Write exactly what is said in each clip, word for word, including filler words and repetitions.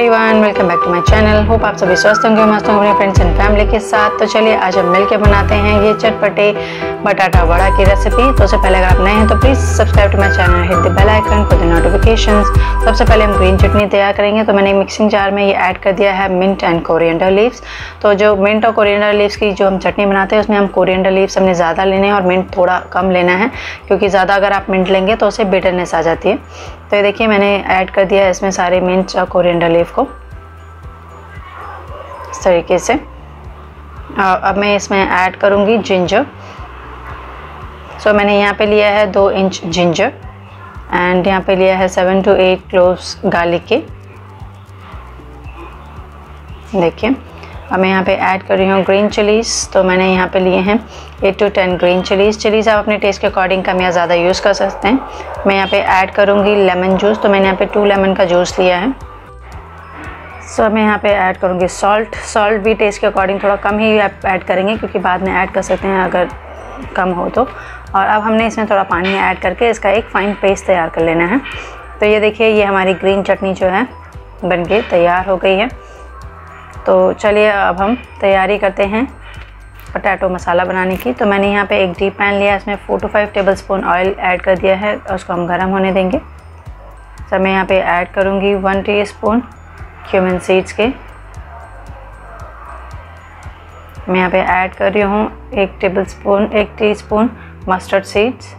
Everyone, welcome back to my channel. Hope आप सभी स्वस्थ होंगे, मस्त होंगे अपने फ्रेंड्स एंड फैमिली के साथ। तो चलिए आज हम मिलकर बनाते हैं ये चटपटे बटाटा वड़ा की रेसिपी। तो उससे पहले अगर आप नए हैं तो please subscribe to my channel, hit the bell icon for the notifications. सबसे पहले हम ग्रीन चटनी तैयार करेंगे। तो मैंने मिक्सिंग जार में ये ऐड कर दिया है मिंट एंड कोरिएंडर लीव्स। तो जो मिंट और कोरिएंडर लीव्स की जो हम चटनी बनाते हैं उसमें हम कोरिएंडर लीव्स हमने ज़्यादा लेने हैं और मिंट थोड़ा कम लेना है, क्योंकि ज़्यादा अगर आप मिंट लेंगे तो उसे बिटरनेस आ जाती है। तो ये देखिए मैंने ऐड कर दिया है इसमें सारे मिंट और कोरिएंडर लीव को इस तरीके से। अब मैं इसमें ऐड करूँगी जिंजर। सो so, मैंने यहाँ पे लिया है दो इंच जिंजर एंड यहाँ पे लिया है seven to eight cloves garlic के। देखिए अब मैं यहाँ पे ऐड कर रही हूँ ग्रीन चिलीज़। तो मैंने यहाँ पे लिए हैं eight to ten green chillies. Chillies आप अपने टेस्ट के अकॉर्डिंग कम या ज़्यादा यूज़ कर सकते हैं। मैं यहाँ पे ऐड करूँगी लेमन जूस। तो मैंने यहाँ पे टू लेमन का जूस लिया है। सो so, मैं यहाँ पे ऐड करूँगी सॉल्ट। सॉल्ट भी टेस्ट के अकॉर्डिंग थोड़ा कम ही आप ऐड करेंगे, क्योंकि बाद में ऐड कर सकते हैं अगर कम हो तो। और अब हमने इसमें थोड़ा पानी ऐड करके इसका एक फ़ाइन पेस्ट तैयार कर लेना है। तो ये देखिए ये हमारी ग्रीन चटनी जो है बन के तैयार हो गई है। तो चलिए अब हम तैयारी करते हैं पोटैटो मसाला बनाने की। तो मैंने यहाँ पे एक डीप पैन लिया, इसमें four to five tablespoon oil add कर दिया है और उसको हम गर्म होने देंगे। तो मैं यहाँ पे ऐड करूँगी one teaspoon cumin seeds के। मैं यहाँ पे ऐड कर रही हूँ एक टेबल स्पून एक टीस्पून मस्टर्ड सीड्स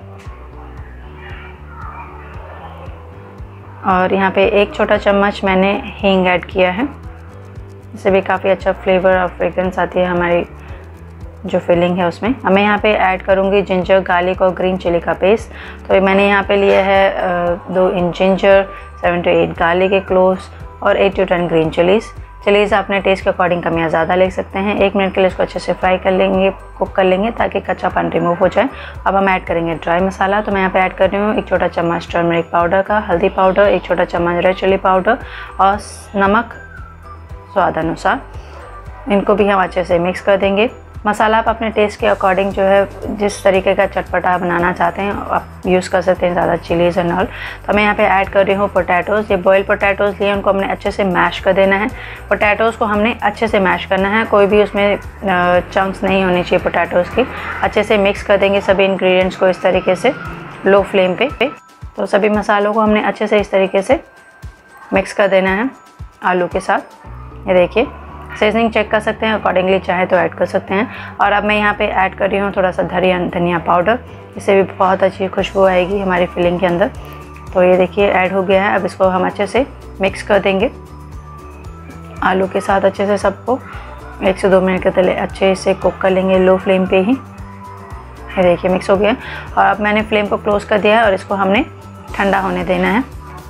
और यहाँ पे एक छोटा चम्मच मैंने हींग ऐड किया है। इससे भी काफ़ी अच्छा फ्लेवर और फ्रेग्रेंस आती है हमारी जो फिलिंग है उसमें। अब मैं यहाँ पे ऐड करूँगी जिंजर गार्लिक और ग्रीन चिली का पेस्ट। तो मैंने यहाँ पे लिया है दो inch ginger, seven to eight garlic के क्लोव्स और eight to ten green chillies. Chillies अपने टेस्ट के अकॉर्डिंग कम या ज़्यादा ले सकते हैं। एक मिनट के लिए इसको अच्छे से फ्राई कर लेंगे, कुक कर लेंगे ताकि कच्चापन रिमूव हो जाए। अब हम ऐड करेंगे ड्राई मसाला। तो मैं यहाँ पे ऐड कर रही हूँ एक छोटा चम्मच टर्मरिक पाउडर का, हल्दी पाउडर, एक छोटा चम्मच रेड चिली पाउडर और नमक स्वाद अनुसार। इनको भी हम अच्छे से मिक्स कर देंगे। मसाला आप अपने टेस्ट के अकॉर्डिंग जो है जिस तरीके का चटपटा बनाना चाहते हैं आप यूज़ कर सकते हैं, ज़्यादा चिलीज़ एंड ऑल। तो मैं यहाँ पे ऐड कर रही हूँ पोटैटोज़। ये बॉयल पोटैटोज़ लिए, उनको हमने अच्छे से मैश कर देना है। पोटैटोज़ को हमने अच्छे से मैश करना है, कोई भी उसमें चंक्स नहीं होनी चाहिए पोटैटोज़ की। अच्छे से मिक्स कर देंगे सभी इंग्रेडिएंट्स को इस तरीके से लो फ्लेम पे। तो सभी मसालों को हमने अच्छे से इस तरीके से मिक्स कर देना है आलू के साथ। ये देखिए सीजनिंग चेक कर सकते हैं, अकॉर्डिंगली चाहे तो ऐड कर सकते हैं। और अब मैं यहाँ पे ऐड कर रही हूँ थोड़ा सा धनिया धनिया पाउडर। इससे भी बहुत अच्छी खुशबू आएगी हमारी फिलिंग के अंदर। तो ये देखिए ऐड हो गया है। अब इसको हम अच्छे से मिक्स कर देंगे आलू के साथ। अच्छे से सबको एक से दो मिनट के तले अच्छे से कुक कर लेंगे लो फ्लेम पे ही। ये देखिए मिक्स हो गया। और अब मैंने फ्लेम को क्लोज़ कर दिया है और इसको हमने ठंडा होने देना है।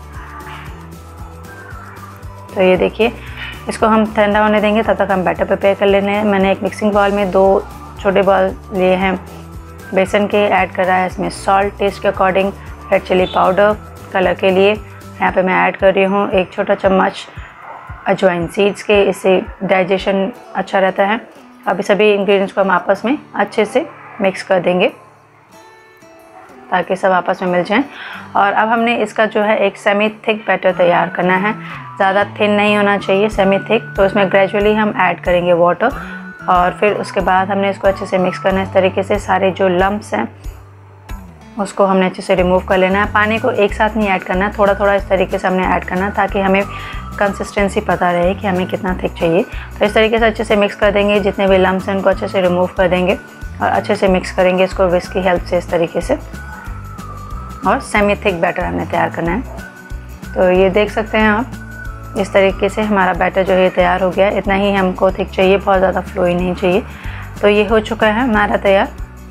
तो ये देखिए इसको हम ठंडा होने देंगे, तब तक हम बैटर प्रिपेयर कर लेने हैं। मैंने एक मिक्सिंग बाउल में दो छोटे बॉल लिए हैं बेसन के, ऐड कर रहा है इसमें सॉल्ट टेस्ट के according, red chilli powder colour के लिए। यहाँ पे मैं ऐड कर रही हूँ एक छोटा चम्मच अजवाइन सीड्स के, इससे डाइजेशन अच्छा रहता है। अभी सभी इंग्रेडिएंट्स को हम आपस में अच्छे से मिक्स कर देंगे ताकि सब आपस में मिल जाएं। और अब हमने इसका जो है एक सेमी थिक बैटर तैयार करना है, ज़्यादा थिन नहीं होना चाहिए, सेमी थिक। तो इसमें ग्रेजुअली हम ऐड करेंगे वाटर और फिर उसके बाद हमने इसको अच्छे से मिक्स करना है इस तरीके से। सारे जो लम्प्स हैं उसको हमने अच्छे से रिमूव कर लेना है। पानी को एक साथ नहीं ऐड करना है, थोड़ा थोड़ा इस तरीके से हमने ऐड करना है ताकि हमें कंसिस्टेंसी पता रहे कि हमें कितना थिक चाहिए। तो इस तरीके से अच्छे से मिक्स कर देंगे, जितने भी लम्प्स हैं उनको अच्छे से रिमूव कर देंगे और अच्छे से मिक्स करेंगे इसको विस्क की हेल्प से इस तरीके से। और सेमी थिक बैटर हमने तैयार करना है। तो ये देख सकते हैं आप, इस तरीके से हमारा बैटर जो है तैयार हो गया। इतना ही हमको थिक चाहिए, बहुत ज़्यादा फ्लोई नहीं चाहिए। तो ये हो चुका है हमारा तैयार।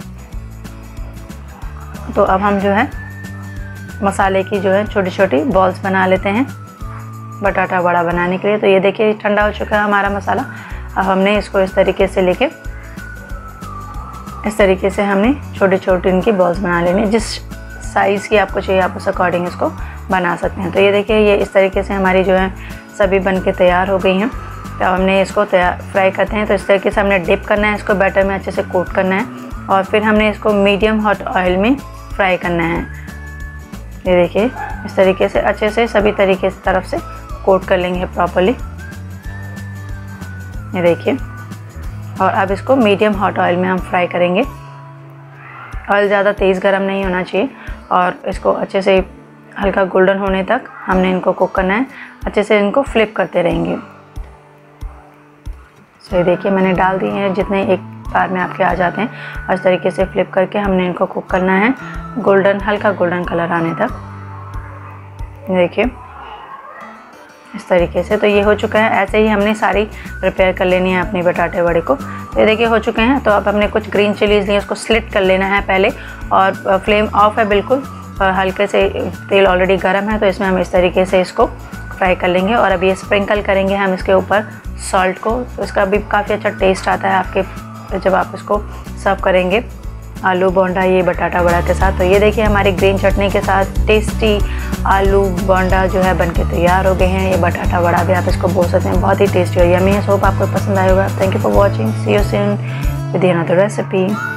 तो अब हम जो है मसाले की जो है छोटी छोटी बॉल्स बना लेते हैं बटाटा वड़ा बनाने के लिए। तो ये देखिए ठंडा हो चुका है हमारा मसाला। अब हमने इसको इस तरीके से लेके इस तरीके से हमने छोटी छोटी इनकी बॉल्स बना लेनी। जिस साइज़ की आपको चाहिए आप उस अकॉर्डिंग इसको बना सकते हैं। तो ये देखिए ये इस तरीके से हमारी जो है सभी बन के तैयार हो गई हैं। तो हमने इसको तैयार फ्राई करते हैं। तो इस तरीके से हमने डिप करना है, इसको बैटर में अच्छे से कोट करना है और फिर हमने इसको मीडियम हॉट ऑयल में फ्राई करना है। ये देखिए इस तरीके से अच्छे से सभी तरीके से तरफ से कोट कर लेंगे प्रॉपर्ली। ये देखिए। और अब इसको मीडियम हॉट ऑयल में हम फ्राई करेंगे। ऑयल ज़्यादा तेज़ गरम नहीं होना चाहिए और इसको अच्छे से हल्का गोल्डन होने तक हमने इनको कुक करना है। अच्छे से इनको फ्लिप करते रहेंगे। सही देखिए, मैंने डाल दिए हैं जितने एक बार में आपके आ जाते हैं। इस तरीके से फ्लिप करके हमने इनको कुक करना है गोल्डन, हल्का गोल्डन कलर आने तक। देखिए इस तरीके से। तो ये हो चुका है। ऐसे ही हमने सारी प्रिपेयर कर लेनी है अपनी बटाटे वड़े को। तो ये देखिए हो चुके हैं। तो अब हमने कुछ ग्रीन चिलीज़ लिए, उसको स्लिट कर लेना है पहले। और फ्लेम ऑफ है बिल्कुल, और हल्के से तेल ऑलरेडी गर्म है, तो इसमें हम इस तरीके से इसको फ्राई कर लेंगे। और अभी ये स्प्रिंकल करेंगे हम इसके ऊपर सॉल्ट को। तो इसका भी काफ़ी अच्छा टेस्ट आता है आपके जब आप इसको सर्व करेंगे आलू बोंडा ये बटाटा वड़ा के साथ। तो ये देखिए हमारी ग्रीन चटनी के साथ टेस्टी आलू बोंडा जो है बनके तैयार हो गए हैं। ये बटाटा वड़ा भी आप इसको बोल सकते हैं, बहुत ही टेस्टी और यम्मी है। सो होप आपको पसंद आएगा। Thank you for watching. See you soon with another recipe.